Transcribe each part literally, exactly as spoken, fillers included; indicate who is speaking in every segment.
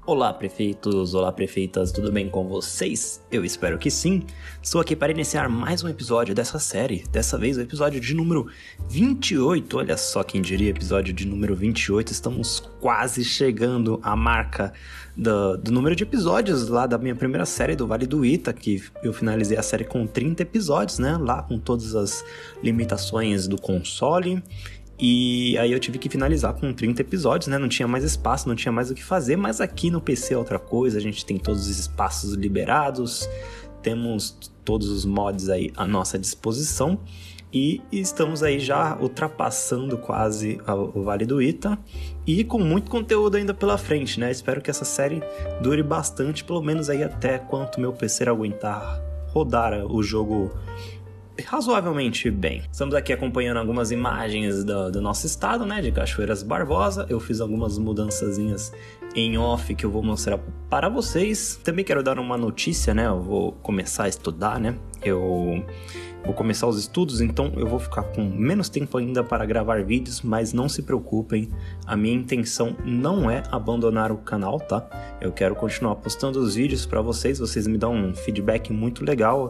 Speaker 1: Olá prefeitos, olá prefeitas, tudo bem com vocês? Eu espero que sim. Estou aqui para iniciar mais um episódio dessa série, dessa vez o episódio de número vinte e oito, olha só quem diria, episódio de número vinte e oito, estamos quase chegando à marca do, do número de episódios lá da minha primeira série do Vale do Ita, que eu finalizei a série com trinta episódios, né, lá com todas as limitações do console. E aí eu tive que finalizar com trinta episódios, né? Não tinha mais espaço, não tinha mais o que fazer, mas aqui no P C é outra coisa, a gente tem todos os espaços liberados, temos todos os mods aí à nossa disposição e estamos aí já ultrapassando quase o Vale do Ita e com muito conteúdo ainda pela frente, né? Espero que essa série dure bastante, pelo menos aí até quanto meu P C aguentar rodar o jogo razoavelmente bem. Estamos aqui acompanhando algumas imagens do, do nosso estado, né, de Cachoeiras Barbosa. Eu fiz algumas mudançazinhas em off que eu vou mostrar para vocês. Também quero dar uma notícia, né, eu vou começar a estudar, né, eu vou começar os estudos, então eu vou ficar com menos tempo ainda para gravar vídeos, mas não se preocupem, a minha intenção não é abandonar o canal, tá? Eu quero continuar postando os vídeos para vocês, vocês me dão um feedback muito legal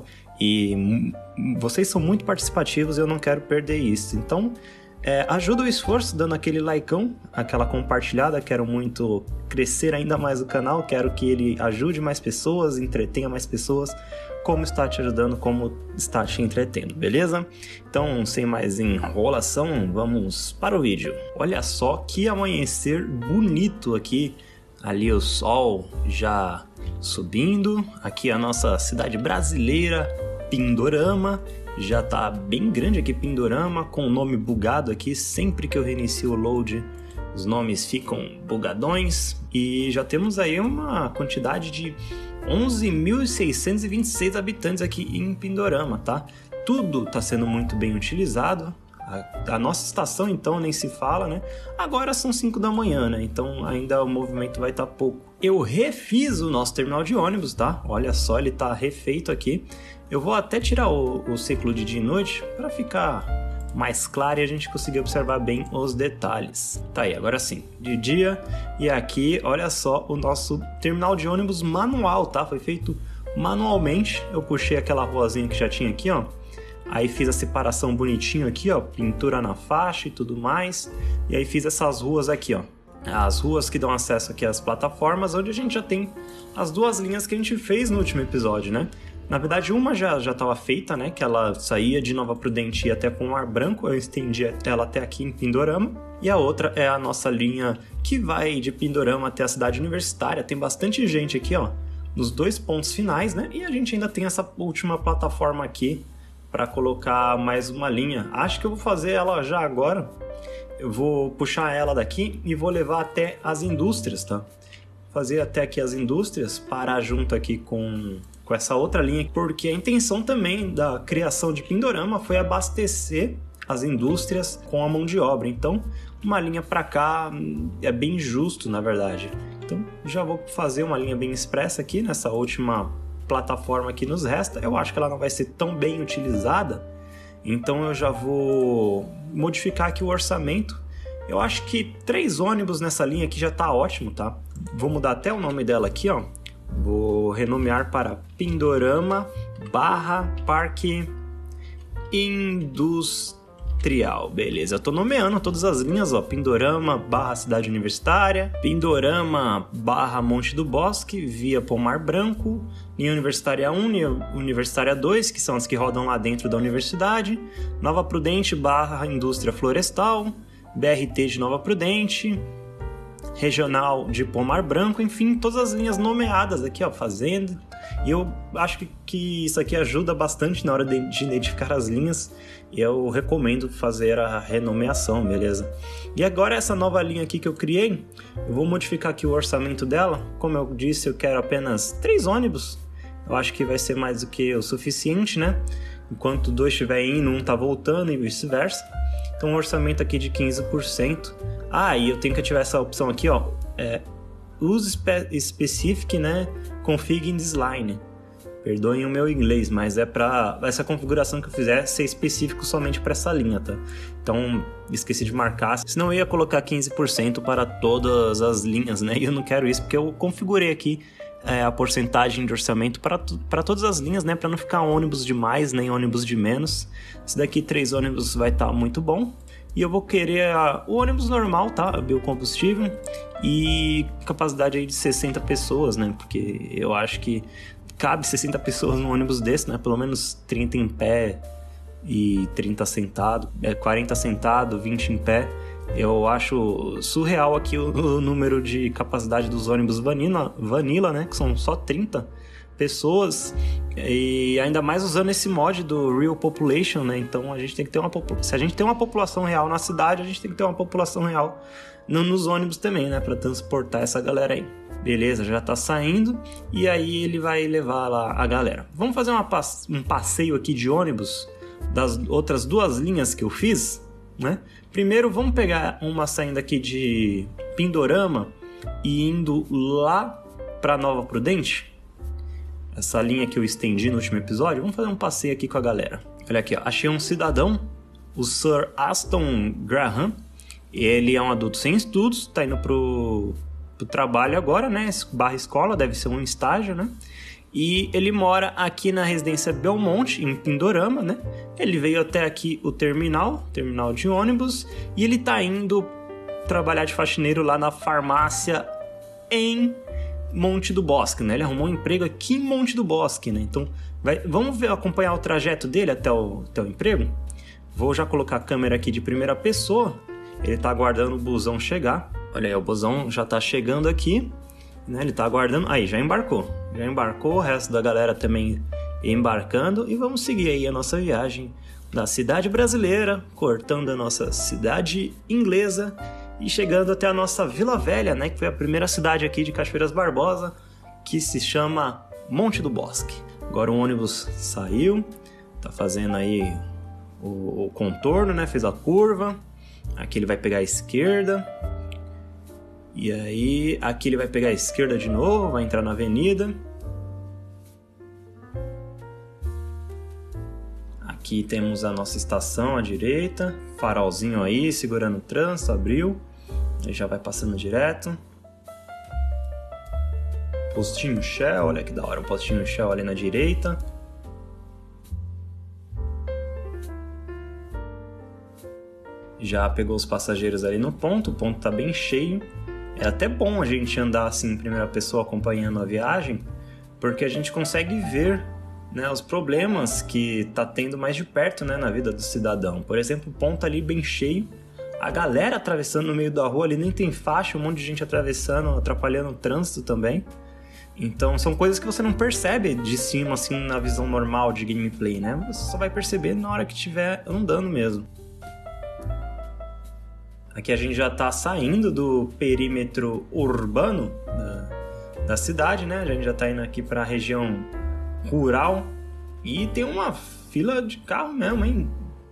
Speaker 1: e vocês são muito participativos e eu não quero perder isso. Então, é, ajuda o esforço dando aquele likeão, aquela compartilhada. Quero muito crescer ainda mais o canal, quero que ele ajude mais pessoas, entretenha mais pessoas, como está te ajudando, como está te entretendo, beleza? Então, sem mais enrolação, vamos para o vídeo. Olha só que amanhecer bonito aqui, ali o sol já subindo, aqui a nossa cidade brasileira, Pindorama, já tá bem grande aqui Pindorama, com o nome bugado aqui, sempre que eu reinicio o load os nomes ficam bugadões, e já temos aí uma quantidade de onze mil seiscentos e vinte e seis habitantes aqui em Pindorama, tá? Tudo tá sendo muito bem utilizado. A, a nossa estação, então, nem se fala, né? Agora são cinco da manhã, né? Então ainda o movimento vai estar tá pouco. Eu refiz o nosso terminal de ônibus, tá? Olha só, ele tá refeito aqui. Eu vou até tirar o, o ciclo de dia e noite para ficar mais claro e a gente conseguir observar bem os detalhes. Tá aí, agora sim, de dia. E aqui, olha só, o nosso terminal de ônibus manual, tá? Foi feito manualmente. Eu puxei aquela ruazinha que já tinha aqui, ó. Aí fiz a separação bonitinho aqui, ó, pintura na faixa e tudo mais. E aí fiz essas ruas aqui, ó. As ruas que dão acesso aqui às plataformas, onde a gente já tem as duas linhas que a gente fez no último episódio, né? Na verdade, uma já já estava feita, né? Que ela saía de Nova Prudente e ia até Pomar Branco. Eu estendi ela até aqui em Pindorama. E a outra é a nossa linha que vai de Pindorama até a cidade universitária. Tem bastante gente aqui, ó, nos dois pontos finais, né? E a gente ainda tem essa última plataforma aqui para colocar mais uma linha. Acho que eu vou fazer ela já agora. Eu vou puxar ela daqui e vou levar até as indústrias, tá? Fazer até aqui as indústrias, parar junto aqui com, com essa outra linha, porque a intenção também da criação de Pindorama foi abastecer as indústrias com a mão de obra. Então, uma linha para cá é bem justo, na verdade. Então, já vou fazer uma linha bem expressa aqui nessa última plataforma que nos resta. Eu acho que ela não vai ser tão bem utilizada, então eu já vou modificar aqui o orçamento. Eu acho que três ônibus nessa linha aqui já tá ótimo, tá? Vou mudar até o nome dela aqui, ó. Vou renomear para Pindorama barra Parque Industrial. Beleza, eu tô nomeando todas as linhas, ó. Pindorama barra Cidade Universitária, Pindorama barra Monte do Bosque, via Pomar Branco, linha Universitária um, linha Universitária dois, que são as que rodam lá dentro da universidade, Nova Prudente barra Indústria Florestal, B R T de Nova Prudente, Regional de Pomar Branco, enfim, todas as linhas nomeadas aqui, ó, fazenda. E eu acho que, que isso aqui ajuda bastante na hora de, de identificar as linhas. E eu recomendo fazer a renomeação, beleza? E agora essa nova linha aqui que eu criei, eu vou modificar aqui o orçamento dela. Como eu disse, eu quero apenas três ônibus. Eu acho que vai ser mais do que o suficiente, né? Enquanto dois estiver indo, um tá voltando e vice-versa. Então um orçamento aqui de quinze por cento. Ah, e eu tenho que ativar essa opção aqui, ó. É, use spe- specific, né? Config in this line. Perdoem o meu inglês, mas é para essa configuração que eu fizer ser específico somente para essa linha, tá? Então, esqueci de marcar, senão eu ia colocar quinze por cento para todas as linhas, né? E eu não quero isso porque eu configurei aqui é, a porcentagem de orçamento para para todas as linhas, né? Para não ficar ônibus de mais nem ônibus de menos. Esse daqui, três ônibus, vai estar muito bom. E eu vou querer a, o ônibus normal, tá? Biocombustível e capacidade aí de sessenta pessoas, né? Porque eu acho que cabe sessenta pessoas num ônibus desse, né? Pelo menos trinta em pé e trinta sentado, é, quarenta sentado, vinte em pé. Eu acho surreal aqui o, o número de capacidade dos ônibus Vanilla, Vanilla, né? Que são só trinta pessoas. E ainda mais usando esse mod do Real Population, né? Então a gente tem que ter uma se a gente tem uma população real na cidade, a gente tem que ter uma população real no, nos ônibus também, né? Para transportar essa galera aí. Beleza, já tá saindo e aí ele vai levar lá a galera. Vamos fazer uma, um passeio aqui de ônibus das outras duas linhas que eu fiz, né? Primeiro vamos pegar uma saindo aqui de Pindorama e indo lá para Nova Prudente. Essa linha que eu estendi no último episódio. Vamos fazer um passeio aqui com a galera. Olha aqui, ó. Achei um cidadão, o Sir Aston Graham. Ele é um adulto sem estudos, tá indo pro pro trabalho agora, né? Barra escola, deve ser um estágio, né? E ele mora aqui na residência Belmont, em Pindorama, né? Ele veio até aqui o terminal, terminal de ônibus, e ele tá indo trabalhar de faxineiro lá na farmácia em Monte do Bosque, né? Ele arrumou um emprego aqui em Monte do Bosque, né? Então, vai, vamos ver, acompanhar o trajeto dele até o, até o emprego? Vou já colocar a câmera aqui de primeira pessoa. Ele tá aguardando o busão chegar. Olha aí, o busão já tá chegando aqui, né? Ele tá aguardando. Aí, já embarcou. Já embarcou, o resto da galera também embarcando. E vamos seguir aí a nossa viagem da cidade brasileira, cortando a nossa cidade inglesa e chegando até a nossa Vila Velha, né? Que foi a primeira cidade aqui de Cachoeiras Barbosa, que se chama Monte do Bosque. Agora o ônibus saiu, tá fazendo aí o, o contorno, né? Fez a curva. Aqui ele vai pegar a esquerda. E aí, aqui ele vai pegar a esquerda de novo, vai entrar na avenida. Aqui temos a nossa estação à direita, farolzinho aí, segurando o trânsito, abriu. Aí já vai passando direto. Postinho Shell, olha que da hora, um postinho Shell ali na direita. Já pegou os passageiros ali no ponto, o ponto tá bem cheio. É até bom a gente andar assim em primeira pessoa acompanhando a viagem, porque a gente consegue ver, né, os problemas que tá tendo mais de perto, né, na vida do cidadão. Por exemplo, o ponto ali bem cheio, a galera atravessando no meio da rua ali, nem tem faixa, um monte de gente atravessando, atrapalhando o trânsito também. Então são coisas que você não percebe de cima, assim, na visão normal de gameplay, né? Você só vai perceber na hora que estiver andando mesmo. Aqui a gente já está saindo do perímetro urbano da, da cidade, né? A gente já está indo aqui para a região rural e tem uma fila de carro mesmo, hein?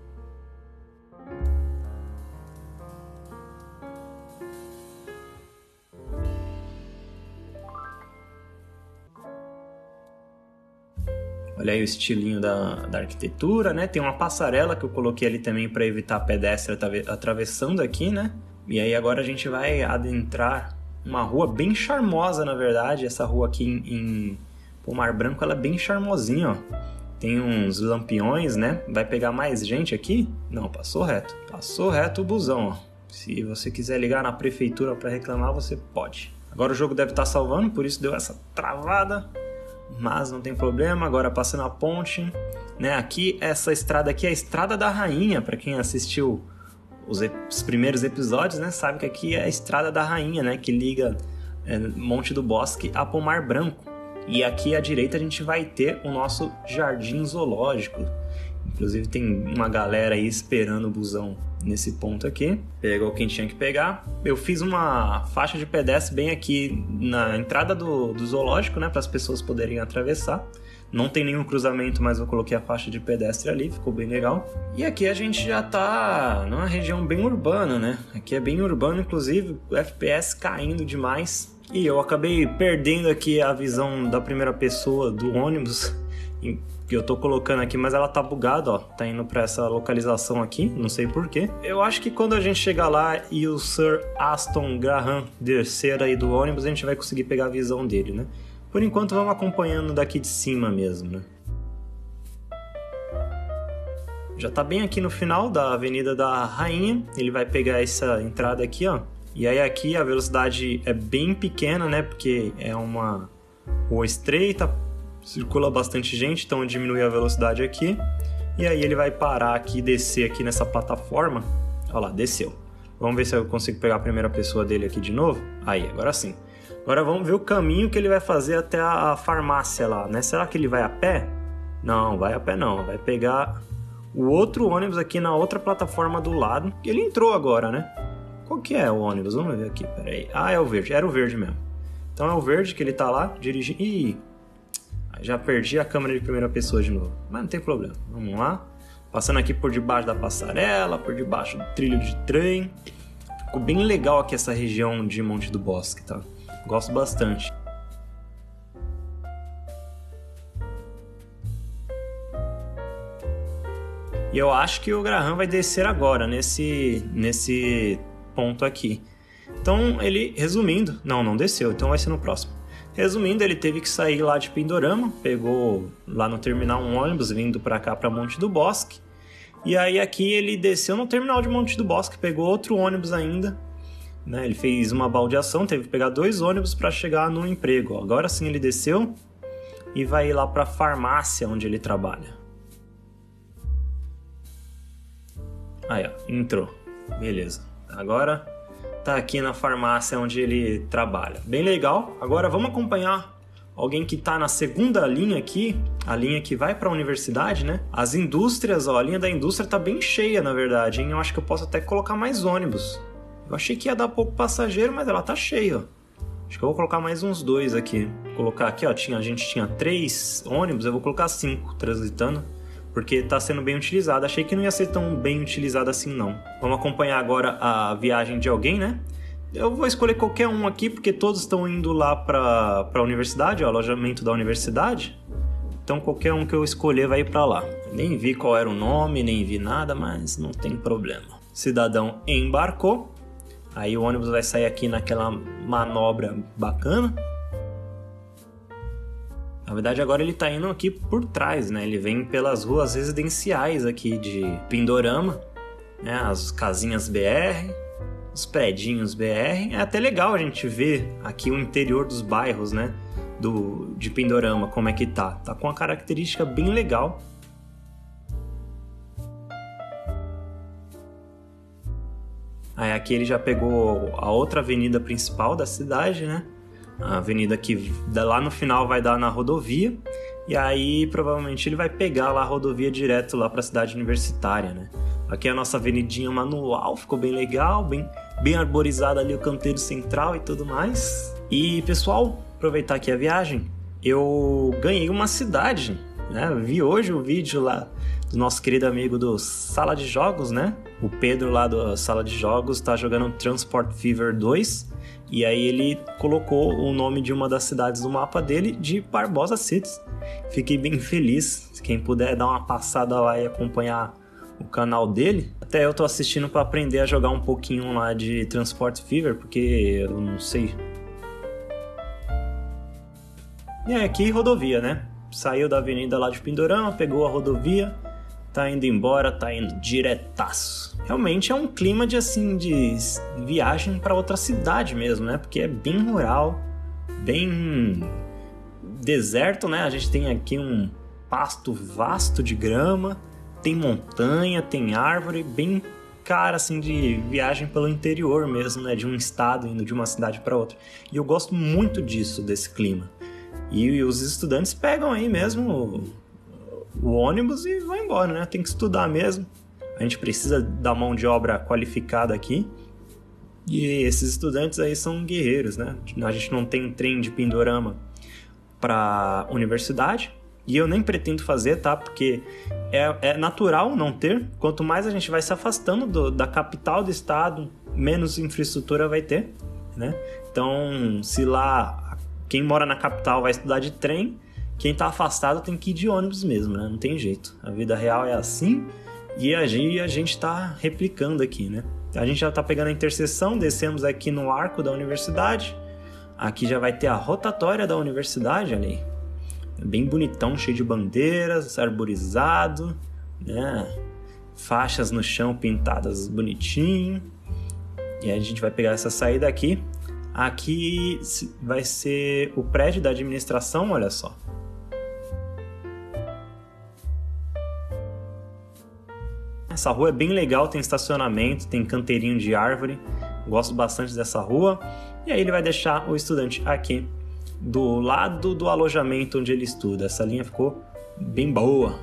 Speaker 1: Olha aí o estilinho da, da arquitetura, né? Tem uma passarela que eu coloquei ali também para evitar pedestre atravessando aqui, né? E aí agora a gente vai adentrar uma rua bem charmosa, na verdade. Essa rua aqui em, em Pomar Branco, ela é bem charmosinha, ó. Tem uns lampiões, né? Vai pegar mais gente aqui? Não, passou reto. Passou reto o busão, ó. Se você quiser ligar na prefeitura para reclamar, você pode. Agora o jogo deve estar salvando, por isso deu essa travada. Mas não tem problema, agora passando a ponte, né? Aqui, essa estrada aqui é a Estrada da Rainha, para quem assistiu os, os primeiros episódios, né? Sabe que aqui é a Estrada da Rainha, né? Que liga é, Monte do Bosque a Pomar Branco. E aqui à direita a gente vai ter o nosso jardim zoológico. Inclusive tem uma galera aí esperando o busão nesse ponto aqui. Pegou quem tinha que pegar. Eu fiz uma faixa de pedestre bem aqui na entrada do, do zoológico, né? Para as pessoas poderem atravessar. Não tem nenhum cruzamento, mas eu coloquei a faixa de pedestre ali, ficou bem legal. E aqui a gente já tá numa região bem urbana, né? Aqui é bem urbano, inclusive o F P S caindo demais. E eu acabei perdendo aqui a visão da primeira pessoa do ônibus. que eu tô colocando aqui, mas ela tá bugada, ó. Tá indo pra essa localização aqui, não sei porquê. Eu acho que quando a gente chegar lá e o Sir Aston Graham descer aí do ônibus, a gente vai conseguir pegar a visão dele, né? Por enquanto, vamos acompanhando daqui de cima mesmo, né? Já tá bem aqui no final da Avenida da Rainha. Ele vai pegar essa entrada aqui, ó. E aí aqui a velocidade é bem pequena, né? Porque é uma rua estreita, circula bastante gente, então diminui a velocidade aqui. E aí ele vai parar aqui e descer aqui nessa plataforma. Olha lá, desceu. Vamos ver se eu consigo pegar a primeira pessoa dele aqui de novo. Aí, agora sim. Agora vamos ver o caminho que ele vai fazer até a farmácia lá, né? Será que ele vai a pé? Não, vai a pé não. Vai pegar o outro ônibus aqui na outra plataforma do lado. Ele entrou agora, né? Qual que é o ônibus? Vamos ver aqui, peraí. Ah, é o verde. Era o verde mesmo. Então é o verde que ele tá lá dirigindo. Ih, já perdi a câmera de primeira pessoa de novo. Mas não tem problema. Vamos lá. Passando aqui por debaixo da passarela, por debaixo do trilho de trem. Ficou bem legal aqui essa região de Monte do Bosque, tá? Gosto bastante. E eu acho que o Graham vai descer agora, nesse, nesse ponto aqui. Então ele, resumindo... Não, não desceu, então vai ser no próximo. Resumindo, ele teve que sair lá de Pindorama, pegou lá no terminal um ônibus vindo para cá, para Monte do Bosque. E aí aqui ele desceu no terminal de Monte do Bosque, pegou outro ônibus ainda. Né? Ele fez uma baldeação, teve que pegar dois ônibus para chegar no emprego. Agora sim ele desceu e vai ir lá para a farmácia onde ele trabalha. Aí, ó, entrou. Beleza. Agora tá aqui na farmácia onde ele trabalha. Bem legal. Agora vamos acompanhar alguém que tá na segunda linha aqui, a linha que vai para a universidade, né? As indústrias, ó, a linha da indústria tá bem cheia, na verdade, hein? Eu acho que eu posso até colocar mais ônibus. Eu achei que ia dar pouco passageiro, mas ela tá cheia, ó. Acho que eu vou colocar mais uns dois aqui. Vou colocar aqui, ó, tinha, a gente tinha três ônibus, eu vou colocar cinco transitando, porque tá sendo bem utilizado. Achei que não ia ser tão bem utilizado assim, não. Vamos acompanhar agora a viagem de alguém, né? Eu vou escolher qualquer um aqui, porque todos estão indo lá pra, pra universidade, ó, alojamento da universidade. Então qualquer um que eu escolher vai ir pra lá. Nem vi qual era o nome, nem vi nada, mas não tem problema. Cidadão embarcou. Aí o ônibus vai sair aqui naquela manobra bacana. Na verdade, agora ele tá indo aqui por trás, né? Ele vem pelas ruas residenciais aqui de Pindorama, né? As casinhas B R, os predinhos B R. É até legal a gente ver aqui o interior dos bairros, né? Do, de Pindorama, como é que tá. Tá com uma característica bem legal. Aí aqui ele já pegou a outra avenida principal da cidade, né? A avenida que lá no final vai dar na rodovia. E aí provavelmente ele vai pegar lá a rodovia direto lá para a cidade universitária, né? Aqui é a nossa avenidinha manual, ficou bem legal, bem, bem arborizada ali o canteiro central e tudo mais. E pessoal, aproveitar aqui a viagem, eu ganhei uma cidade, né? Eu vi hoje o vídeo lá do nosso querido amigo do Sala de Jogos, né? O Pedro lá do Sala de Jogos tá jogando Transport Fever dois. E aí ele colocou o nome de uma das cidades do mapa dele de Barbosa Cities. Fiquei bem feliz. Quem puder dar uma passada lá e acompanhar o canal dele. Até eu tô assistindo para aprender a jogar um pouquinho lá de Transport Fever, porque eu não sei. E é aqui rodovia, né? Saiu da avenida lá de Pindorama, pegou a rodovia, tá indo embora, tá indo diretaço. Realmente é um clima de assim de viagem para outra cidade mesmo, né? Porque é bem rural, bem deserto, né? A gente tem aqui um pasto vasto de grama, tem montanha, tem árvore, bem cara assim de viagem pelo interior mesmo, né? De um estado indo de uma cidade para outra. E eu gosto muito disso, desse clima. E os estudantes pegam aí mesmo o, o ônibus e vão embora, né? Tem que estudar mesmo. A gente precisa da mão de obra qualificada aqui. E esses estudantes aí são guerreiros, né? A gente não tem trem de Pindorama para universidade. E eu nem pretendo fazer, tá? Porque é, é natural não ter. Quanto mais a gente vai se afastando do, da capital do estado, menos infraestrutura vai ter, né? Então, se lá quem mora na capital vai estudar de trem, quem tá afastado tem que ir de ônibus mesmo, né? Não tem jeito. A vida real é assim e a gente, a gente tá replicando aqui, né? A gente já tá pegando a interseção, descemos aqui no arco da universidade. Aqui já vai ter a rotatória da universidade, olha aí. É bem bonitão, cheio de bandeiras, arborizado, né? Faixas no chão pintadas bonitinho. E aí a gente vai pegar essa saída aqui. Aqui vai ser o prédio da administração, olha só. Essa rua é bem legal, tem estacionamento, tem canteirinho de árvore. Gosto bastante dessa rua. E aí ele vai deixar o estudante aqui, do lado do alojamento onde ele estuda. Essa linha ficou bem boa.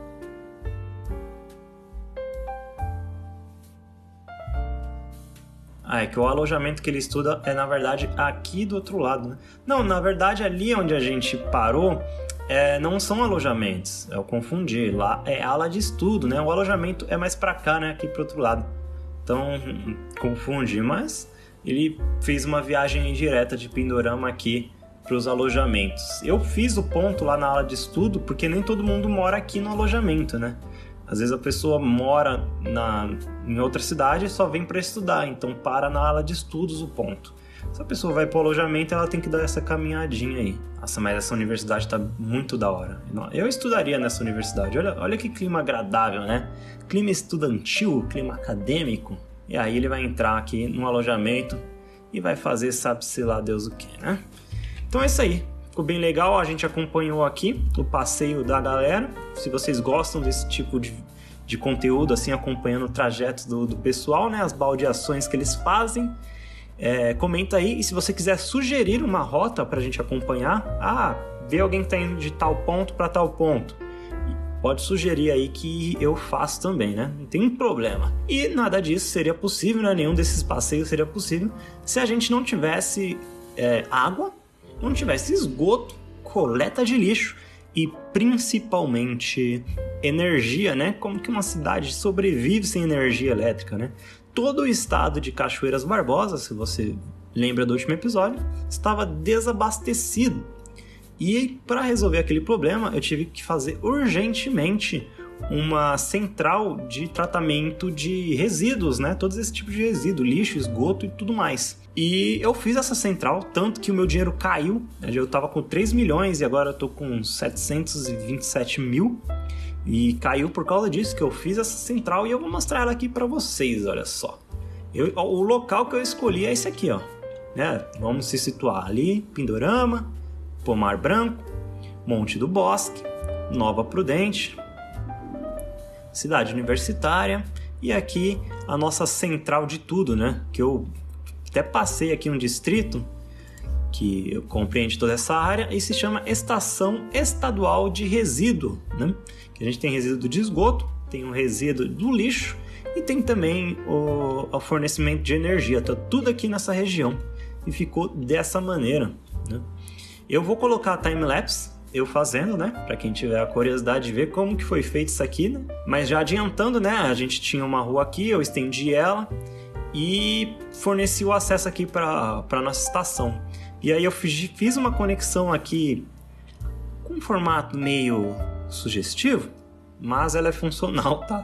Speaker 1: Ah, é que o alojamento que ele estuda é, na verdade, aqui do outro lado, né? Não, na verdade, ali onde a gente parou, é, não são alojamentos. Eu confundi. Lá é ala de estudo, né? O alojamento é mais pra cá, né? Aqui pro outro lado. Então, confundi. Mas ele fez uma viagem direta de Pindorama aqui para os alojamentos. Eu fiz o ponto lá na ala de estudo porque nem todo mundo mora aqui no alojamento, né? Às vezes a pessoa mora na, em outra cidade e só vem para estudar, então para na ala de estudos o ponto. Se a pessoa vai para o alojamento, ela tem que dar essa caminhadinha aí. Nossa, mas essa universidade tá muito da hora. Eu estudaria nessa universidade. Olha, olha que clima agradável, né? Clima estudantil, clima acadêmico. E aí ele vai entrar aqui no alojamento e vai fazer sabe-se lá Deus o que, né? Então é isso aí. Ficou bem legal, a gente acompanhou aqui o passeio da galera. Se vocês gostam desse tipo de, de conteúdo, assim, acompanhando o trajeto do, do pessoal, né? As baldeações que eles fazem, é, comenta aí. E se você quiser sugerir uma rota pra gente acompanhar, ah, vê alguém que tá indo de tal ponto para tal ponto, pode sugerir aí que eu faço também, né? Não tem um problema. E nada disso seria possível, né? Nenhum desses passeios seria possível se a gente não tivesse é, água, não tivesse esgoto, coleta de lixo e principalmente energia, né? Como que uma cidade sobrevive sem energia elétrica, né? Todo o estado de Cachoeiras Barbosa, se você lembra do último episódio, estava desabastecido. E para resolver aquele problema, eu tive que fazer urgentemente uma central de tratamento de resíduos, né? Todos esse tipo de resíduo, lixo, esgoto e tudo mais. E eu fiz essa central, tanto que o meu dinheiro caiu, né? Eu tava com três milhões e agora eu tô com setecentos e vinte e sete mil. E caiu por causa disso que eu fiz essa central e eu vou mostrar ela aqui para vocês, olha só. Eu, o local que eu escolhi é esse aqui, ó. Né? Vamos se situar ali, Pindorama, Pomar Branco, Monte do Bosque, Nova Prudente, Cidade Universitária e aqui a nossa central de tudo, né? Que eu até passei aqui um distrito que compreende toda essa área e se chama Estação Estadual de Resíduo, né? Que a gente tem resíduo de esgoto, tem o resíduo do lixo e tem também o, o fornecimento de energia. Tá tudo aqui nessa região e ficou dessa maneira, né? Eu vou colocar a time-lapse, eu fazendo, né? Para quem tiver a curiosidade de ver como que foi feito isso aqui, né? Mas já adiantando, né? A gente tinha uma rua aqui, eu estendi ela e forneci o acesso aqui para a nossa estação. E aí eu fiz, fiz uma conexão aqui com um formato meio sugestivo, mas ela é funcional, tá?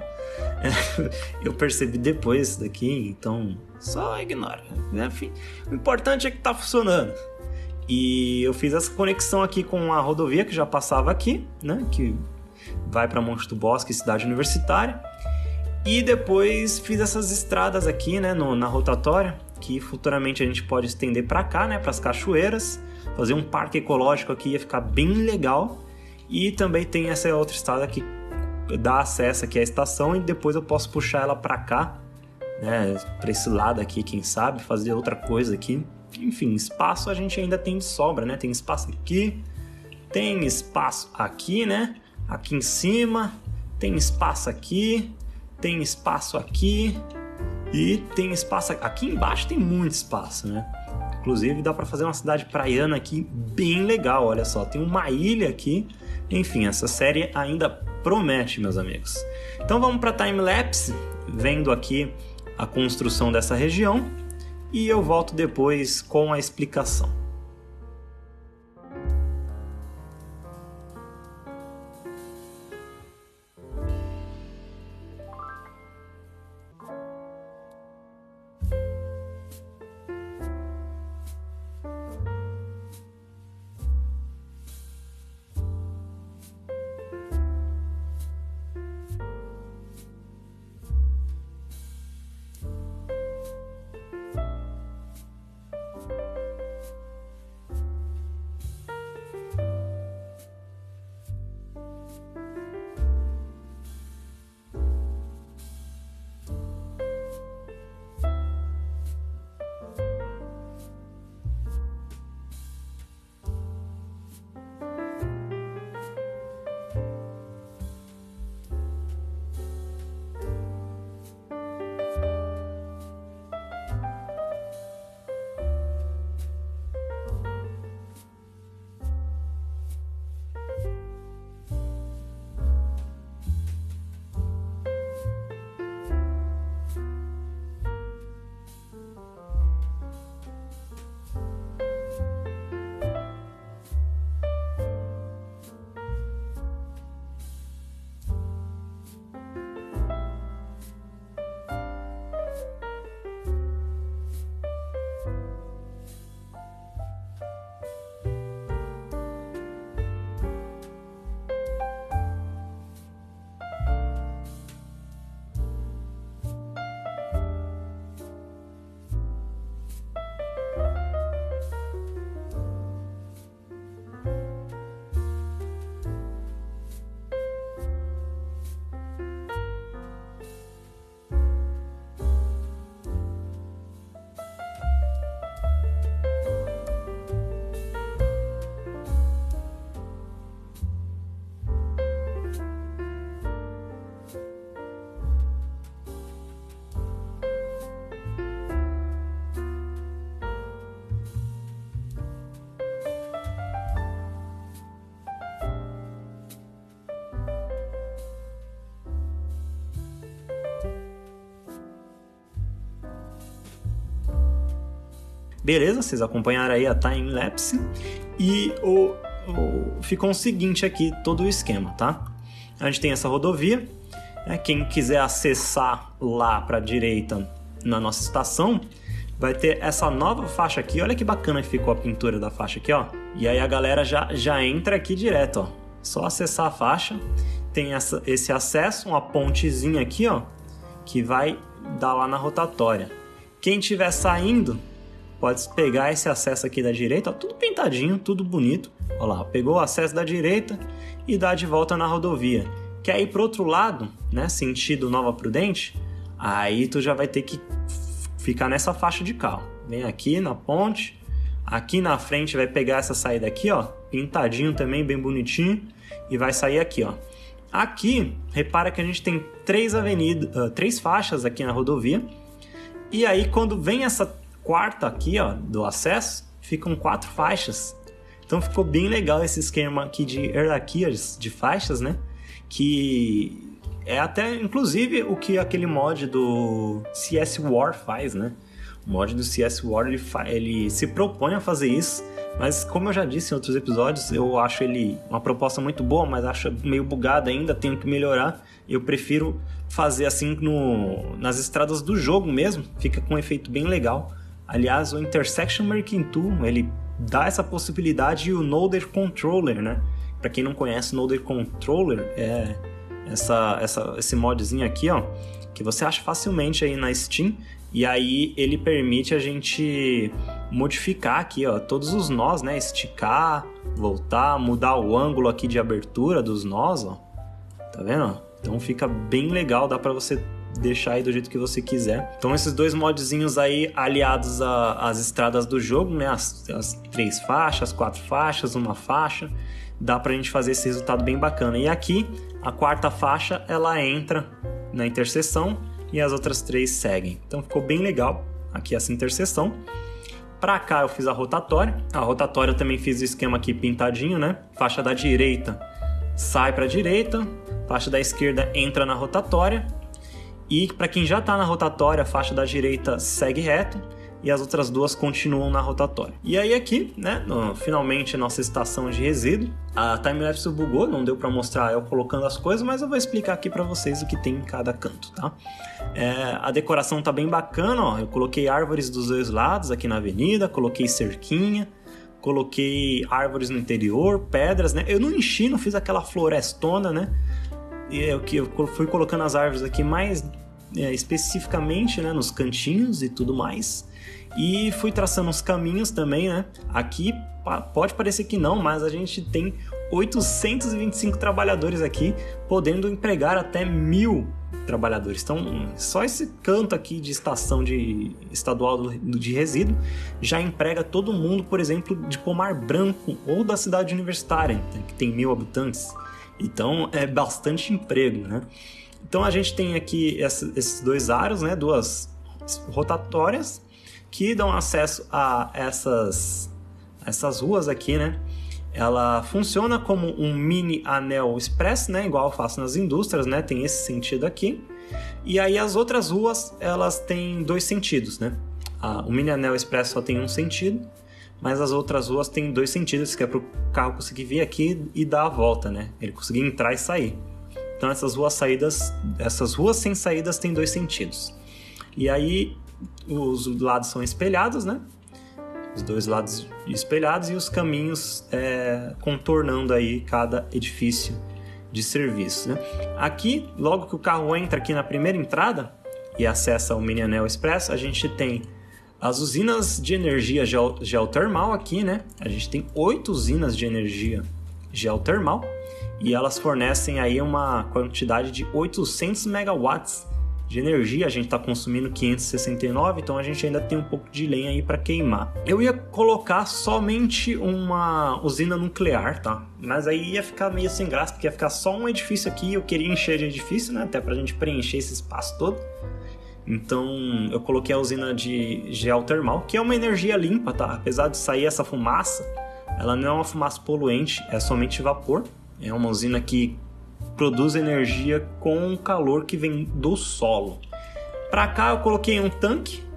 Speaker 1: Eu percebi depois isso daqui, então só ignora. Enfim, o importante é que tá funcionando. E eu fiz essa conexão aqui com a rodovia que já passava aqui, né? Que vai para Monte do Bosque, cidade universitária. E depois fiz essas estradas aqui, né? No, na rotatória, que futuramente a gente pode estender para cá, né? Para as cachoeiras. Fazer um parque ecológico aqui ia ficar bem legal. E também tem essa outra estrada que dá acesso aqui à estação e depois eu posso puxar ela para cá, né? Para esse lado aqui, quem sabe, fazer outra coisa aqui. Enfim, espaço a gente ainda tem de sobra, né? Tem espaço aqui, tem espaço aqui, né? Aqui em cima, tem espaço aqui, tem espaço aqui e tem espaço aqui. Aqui embaixo tem muito espaço, né? Inclusive dá para fazer uma cidade praiana aqui bem legal, olha só. Tem uma ilha aqui. Enfim, essa série ainda promete, meus amigos. Então vamos para time-lapse, vendo aqui a construção dessa região. E eu volto depois com a explicação. Beleza, vocês acompanharam aí a time-lapse e o, o, ficou o seguinte aqui, todo o esquema, tá? A gente tem essa rodovia, né? Quem quiser acessar lá para a direita na nossa estação, vai ter essa nova faixa aqui. Olha que bacana que ficou a pintura da faixa aqui, ó. E aí a galera já, já entra aqui direto, ó. Só acessar a faixa, tem essa, esse acesso, uma pontezinha aqui, ó, que vai dar lá na rotatória. Quem estiver saindo, pode pegar esse acesso aqui da direita, ó, tudo pintadinho, tudo bonito. Olha lá, pegou o acesso da direita e dá de volta na rodovia. Quer ir pro outro lado, né, sentido Nova Prudente, aí tu já vai ter que ficar nessa faixa de cá, ó. Vem aqui na ponte, aqui na frente vai pegar essa saída aqui, ó, pintadinho também, bem bonitinho, e vai sair aqui, ó. Aqui, repara que a gente tem três avenidas, uh, três faixas aqui na rodovia, e aí quando vem essa quarta aqui, ó, do acesso, ficam quatro faixas. Então ficou bem legal esse esquema aqui de hierarquias de faixas, né? Que é até, inclusive, o que aquele mod do C S War faz, né? O mod do C S War, ele, fa- ele se propõe a fazer isso, mas como eu já disse em outros episódios, eu acho ele uma proposta muito boa, mas acho meio bugado ainda, tenho que melhorar. Eu prefiro fazer assim no, nas estradas do jogo mesmo, fica com um efeito bem legal. Aliás, o Intersection Marking Tool, ele dá essa possibilidade, e o Noder Controller, né? Para quem não conhece, o Noder Controller é essa, essa, esse modzinho aqui, ó, que você acha facilmente aí na Steam, e aí ele permite a gente modificar aqui, ó, todos os nós, né? Esticar, voltar, mudar o ângulo aqui de abertura dos nós, ó. Tá vendo? Então fica bem legal, dá para você deixar aí do jeito que você quiser. Então esses dois modzinhos aí aliados às estradas do jogo, né? As, as três faixas, quatro faixas, uma faixa, dá pra gente fazer esse resultado bem bacana. E aqui, a quarta faixa, ela entra na interseção e as outras três seguem. Então ficou bem legal aqui essa interseção. Pra cá eu fiz a rotatória. A rotatória eu também fiz o esquema aqui pintadinho, né? Faixa da direita sai pra direita, faixa da esquerda entra na rotatória. E para quem já está na rotatória, a faixa da direita segue reto e as outras duas continuam na rotatória. E aí aqui, né, no, finalmente a nossa estação de resíduo. A timelapse bugou, não deu para mostrar eu colocando as coisas, mas eu vou explicar aqui para vocês o que tem em cada canto, tá? É, a decoração tá bem bacana, ó. Eu coloquei árvores dos dois lados aqui na avenida, coloquei cerquinha, coloquei árvores no interior, pedras, né? Eu não enchi, não fiz aquela florestona, né? E é o que eu fui colocando as árvores aqui mais é, especificamente, né, nos cantinhos e tudo mais. E fui traçando uns caminhos também, né? Aqui pode parecer que não, mas a gente tem oitocentos e vinte e cinco trabalhadores aqui, podendo empregar até mil trabalhadores. Então, só esse canto aqui de estação de estadual de resíduo já emprega todo mundo, por exemplo, de Pomar Branco ou da cidade universitária, que tem mil habitantes. Então é bastante emprego, né? Então a gente tem aqui essa, esses dois aros, né? Duas rotatórias que dão acesso a essas, essas ruas aqui, né? Ela funciona como um mini anel express, né? Igual eu faço nas indústrias, né? Tem esse sentido aqui. E aí as outras ruas, elas têm dois sentidos, né? Ah, o mini anel express só tem um sentido, mas as outras ruas têm dois sentidos, que é para o carro conseguir vir aqui e dar a volta, né? Ele conseguir entrar e sair. Então essas ruas saídas, essas ruas sem saídas têm dois sentidos. E aí os lados são espelhados, né? Os dois lados espelhados e os caminhos é, contornando aí cada edifício de serviço, né? Aqui, logo que o carro entra aqui na primeira entrada e acessa o mini anel express, a gente tem as usinas de energia geo- geotermal aqui, né? A gente tem oito usinas de energia geotermal e elas fornecem aí uma quantidade de oitocentos megawatts de energia. A gente está consumindo quinhentos e sessenta e nove, então a gente ainda tem um pouco de lenha aí para queimar. Eu ia colocar somente uma usina nuclear, tá? Mas aí ia ficar meio sem graça, porque ia ficar só um edifício aqui. Eu queria encher de edifício, né? Até para a gente preencher esse espaço todo. Então eu coloquei a usina de geotermal, que é uma energia limpa, tá? Apesar de sair essa fumaça, ela não é uma fumaça poluente, é somente vapor. É uma usina que produz energia com o calor que vem do solo. Para cá eu coloquei um tanque,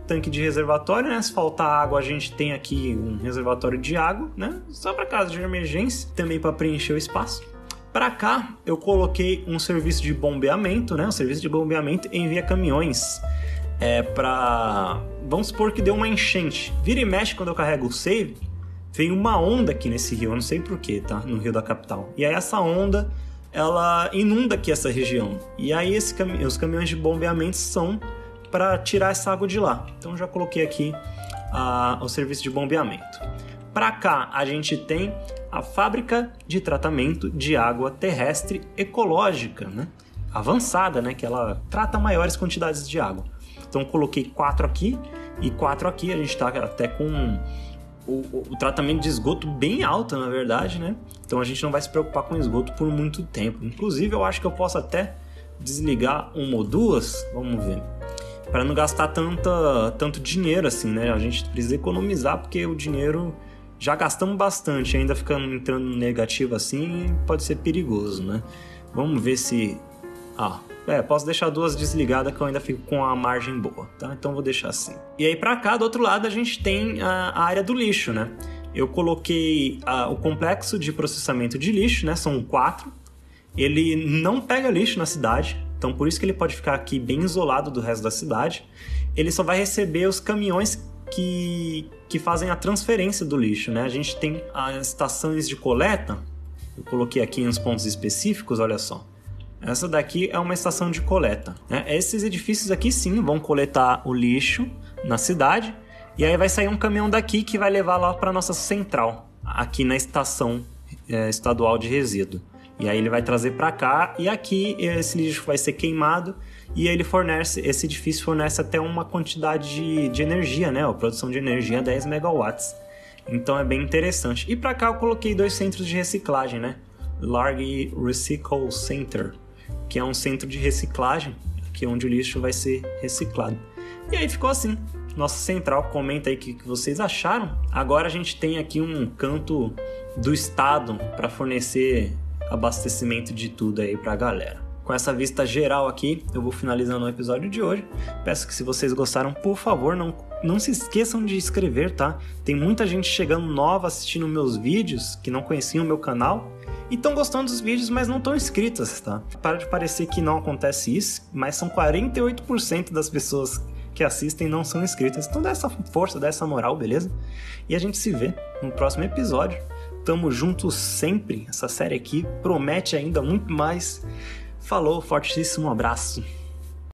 Speaker 1: tanque de reservatório, né? Se faltar água, a gente tem aqui um reservatório de água, né? Só para caso de emergência, também para preencher o espaço. Para cá, eu coloquei um serviço de bombeamento, né? O serviço de bombeamento envia caminhões é, para... Vamos supor que deu uma enchente. Vira e mexe quando eu carrego o save, vem uma onda aqui nesse rio, eu não sei porquê, tá? No rio da capital. E aí essa onda, ela inunda aqui essa região. E aí esse cam... os caminhões de bombeamento são para tirar essa água de lá. Então já coloquei aqui a... o serviço de bombeamento. Para cá, a gente tem a fábrica de tratamento de água terrestre ecológica, né? Avançada, né? Que ela trata maiores quantidades de água. Então coloquei quatro aqui e quatro aqui. A gente está até com o, o, o tratamento de esgoto bem alto, na verdade, né? Então a gente não vai se preocupar com esgoto por muito tempo. Inclusive, eu acho que eu posso até desligar uma ou duas, vamos ver, para não gastar tanta, tanto dinheiro assim, né? A gente precisa economizar porque o dinheiro já gastamos bastante, ainda ficando entrando no negativo assim, pode ser perigoso, né? Vamos ver se... Ah, é, posso deixar duas desligadas que eu ainda fico com a margem boa, tá? Então vou deixar assim. E aí pra cá, do outro lado, a gente tem a, a área do lixo, né? Eu coloquei a, o complexo de processamento de lixo, né? São quatro. Ele não pega lixo na cidade, então por isso que ele pode ficar aqui bem isolado do resto da cidade. Ele só vai receber os caminhões que, que fazem a transferência do lixo, né? A gente tem as estações de coleta, eu coloquei aqui em uns pontos específicos, olha só. Essa daqui é uma estação de coleta, né? Esses edifícios aqui sim vão coletar o lixo na cidade e aí vai sair um caminhão daqui que vai levar lá para nossa central, aqui na estação é, estadual de resíduo. E aí ele vai trazer para cá e aqui esse lixo vai ser queimado e ele fornece, esse edifício fornece até uma quantidade de, de energia, né? A produção de energia é dez megawatts. Então é bem interessante. E para cá eu coloquei dois centros de reciclagem, né? Large Recycle Center, que é um centro de reciclagem, que é onde o lixo vai ser reciclado. E aí ficou assim. Nossa central, comenta aí o que vocês acharam. Agora a gente tem aqui um canto do estado para fornecer abastecimento de tudo aí pra galera. Com essa vista geral aqui, eu vou finalizando o episódio de hoje. Peço que se vocês gostaram, por favor, não, não se esqueçam de inscrever, tá? Tem muita gente chegando nova assistindo meus vídeos, que não conheciam o meu canal, e estão gostando dos vídeos, mas não estão inscritas, tá? Para de parecer que não acontece isso, mas são quarenta e oito por cento das pessoas que assistem não são inscritas. Então dá essa força, dá essa moral, beleza? E a gente se vê no próximo episódio. Tamo juntos sempre. Essa série aqui promete ainda muito mais. Falou, fortíssimo abraço.